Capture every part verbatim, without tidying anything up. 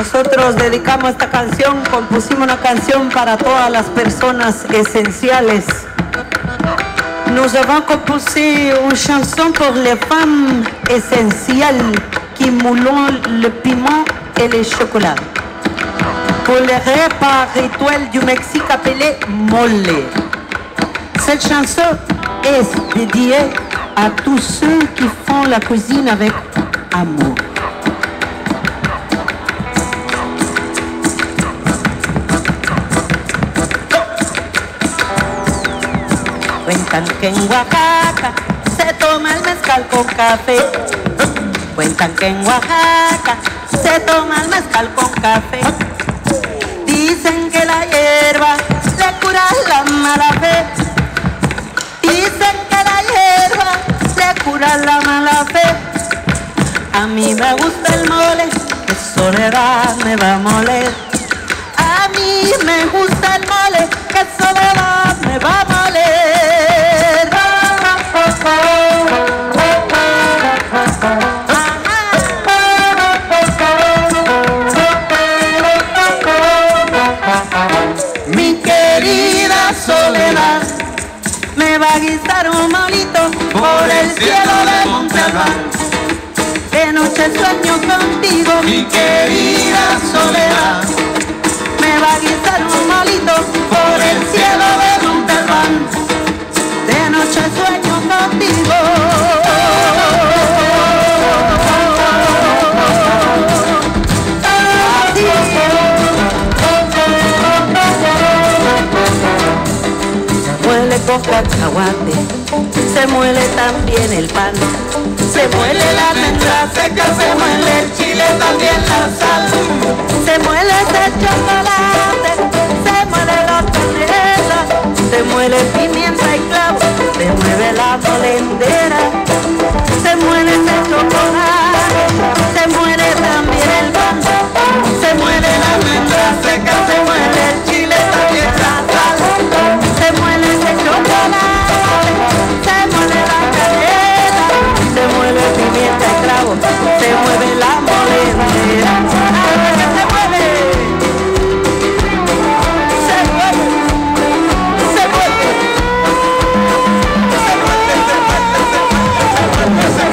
Nosotros dedicamos esta canción, compusimos una canción para todas las personas esenciales. Nous avons composé une chanson pour les femmes essentielles qui moulent le piment et le chocolat. Pour le repas rituel du Mexique appelé mole. Cette chanson est dédiée à tous ceux qui font la cuisine avec amour. Cuentan que en Oaxaca se toma el mezcal con café. Cuentan que en Oaxaca se toma el mezcal con café. Dicen que la hierba le cura la mala fe. Dicen que la hierba le cura la mala fe. A mí me gusta el mole, que soledad me va a moler. A mí me gusta el mole, que soledad me va a moler. Mi querida soledad me va a guisar un molito por el cielo de Montalbán. De noche sueño contigo, mi querida soledad. Me va a guisar un molito por el cielo de Montalbán. De noche sueño contigo. Muele con cacahuate, se muele también el pan. Se muele la almendra seca, se muele el chile, también la sal. Se muele ese chocolate, se muele la canela, se muele pimienta y clavo, se mueve la molendera. Se muele ese chocolate, se muele también el pan. Se muele la almendra seca, se muele el chile, también la sal. Se muele ese chocolate, se muele la canela, se mueve pimienta y clavo, se mueve la molendera. Se mueve, se mueve, se mueve, se mueve, se mueve, se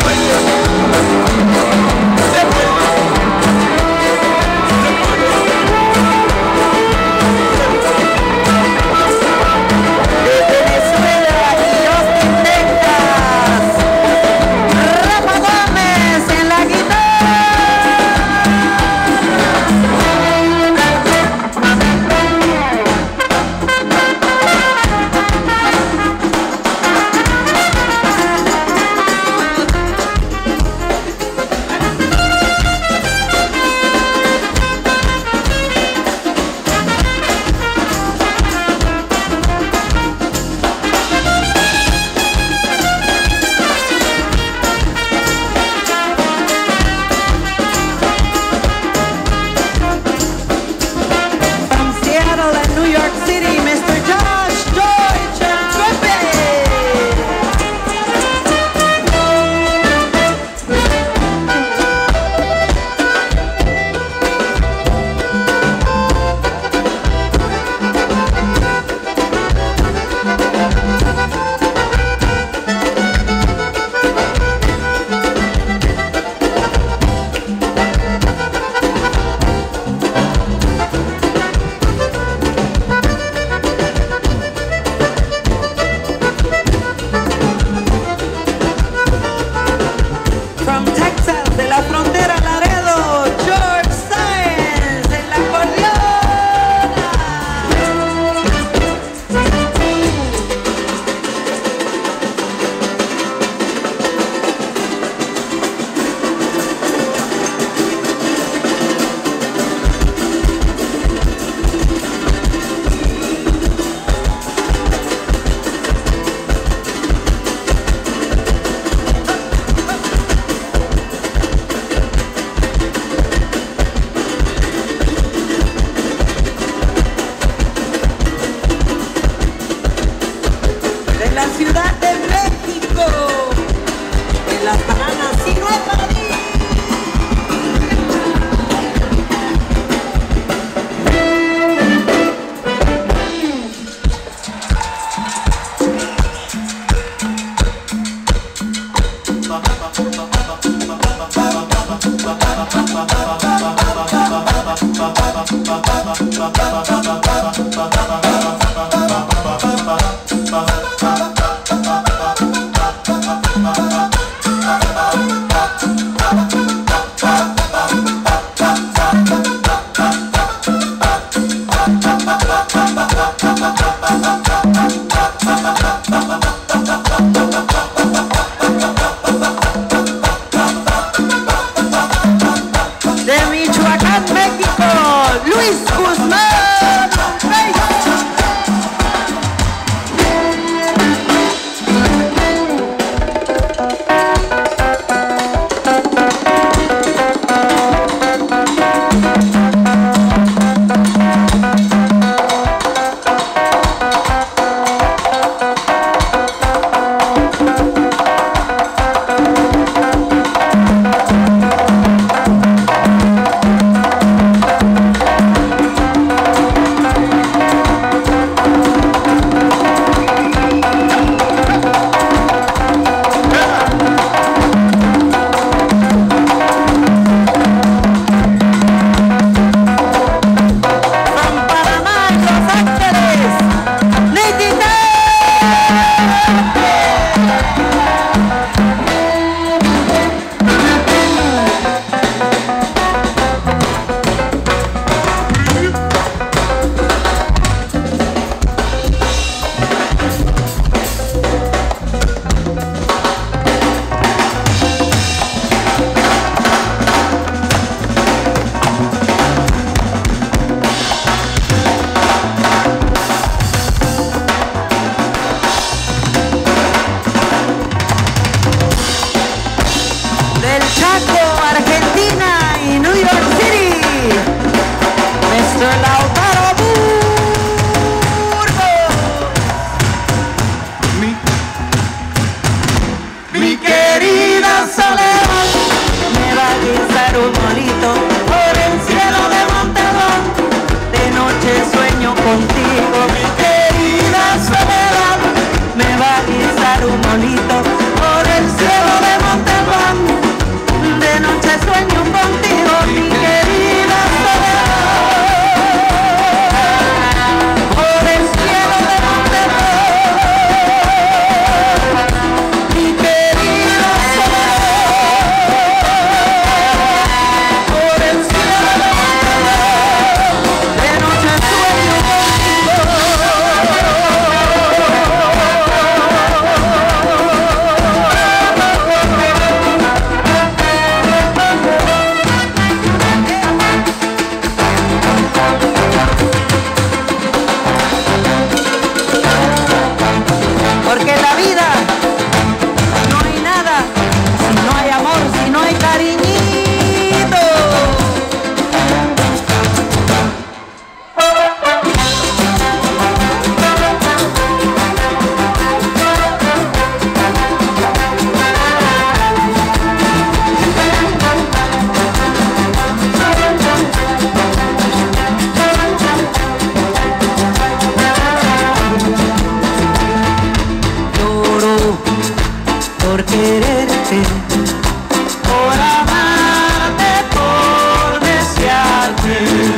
quererte, por amarte, por desearte.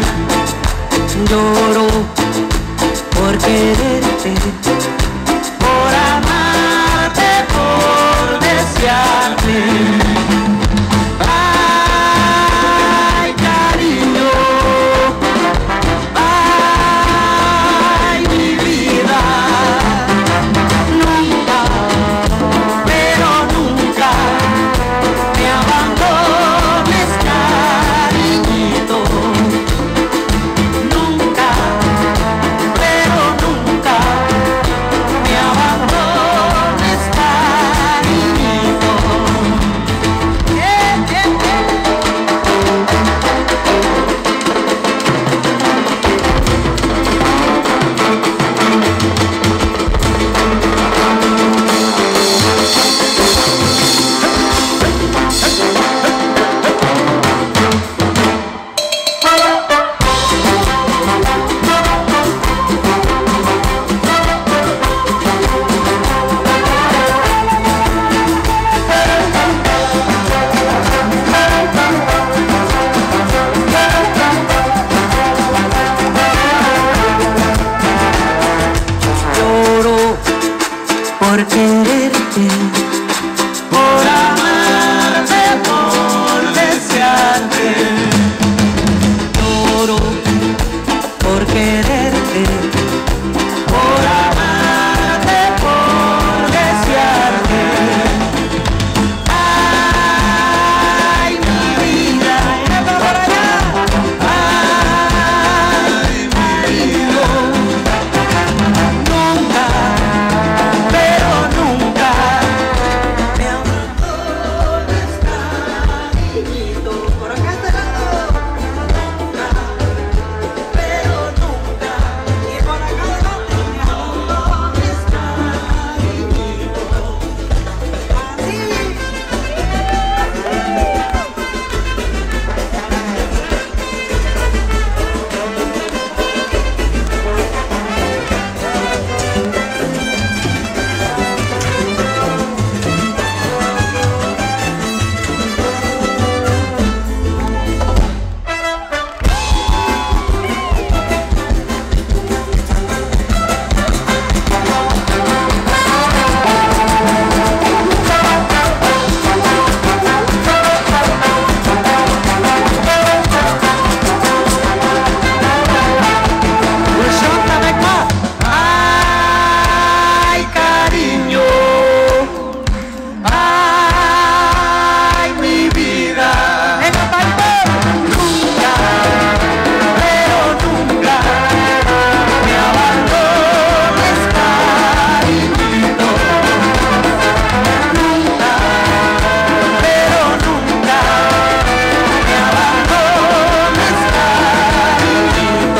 Lloro por quererte, por amarte, por desearte. Ay, cariño, ay, mi vida, nunca, pero nunca me abandones, cariñito. Nunca, pero nunca me abandones, cariñito. Yeah, yeah, yeah. Lloro por quererte, por amarte, por desearte. Lloro por quererte, por amarte, por desearte. Ay, mi vida, ¡epa por allá! Ay, mi vida, nunca, pero nunca me abandones, cariñito. Por acá este lado, nunca, pero nunca. Y por acá adelante, me abandones, cariñito. Así. Ay, cariño, ay, mi vida, nunca, pero nunca me abandones, cariñito. Nunca, pero nunca me abandones, cariñito.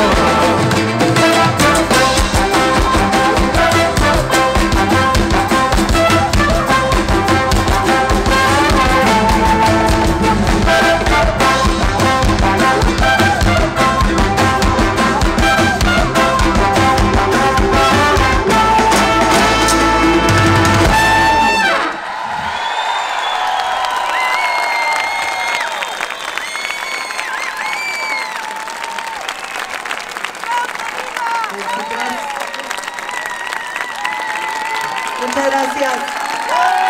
Muchas gracias.